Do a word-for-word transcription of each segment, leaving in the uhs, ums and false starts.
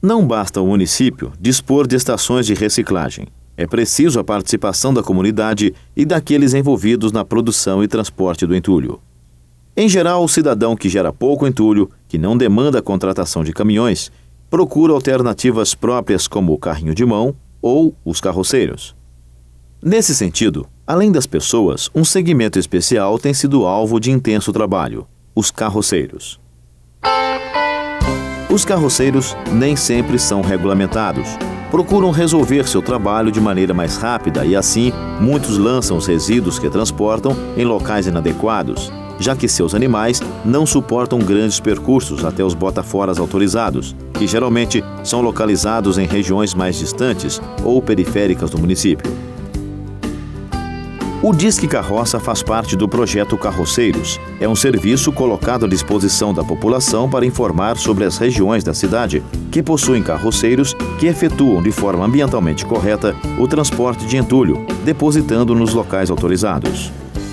Não basta o município dispor de estações de reciclagem. É preciso a participação da comunidade e daqueles envolvidos na produção e transporte do entulho. Em geral, o cidadão que gera pouco entulho, que não demanda a contratação de caminhões, procura alternativas próprias como o carrinho de mão ou os carroceiros. Nesse sentido, além das pessoas, um segmento especial tem sido alvo de intenso trabalho: os carroceiros. Os carroceiros nem sempre são regulamentados. Procuram resolver seu trabalho de maneira mais rápida e, assim, muitos lançam os resíduos que transportam em locais inadequados, já que seus animais não suportam grandes percursos até os botaforas autorizados, que geralmente são localizados em regiões mais distantes ou periféricas do município. O Disque Carroça faz parte do projeto Carroceiros. É um serviço colocado à disposição da população para informar sobre as regiões da cidade que possuem carroceiros que efetuam de forma ambientalmente correta o transporte de entulho, depositando nos locais autorizados.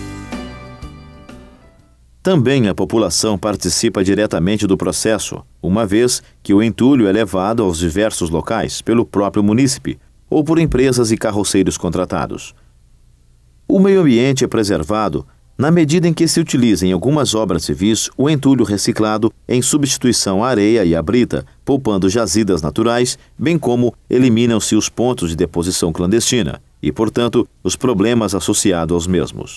Também a população participa diretamente do processo, uma vez que o entulho é levado aos diversos locais pelo próprio munícipe ou por empresas e carroceiros contratados. O meio ambiente é preservado na medida em que se utiliza em algumas obras civis o entulho reciclado em substituição à areia e à brita, poupando jazidas naturais, bem como eliminam-se os pontos de deposição clandestina e, portanto, os problemas associados aos mesmos.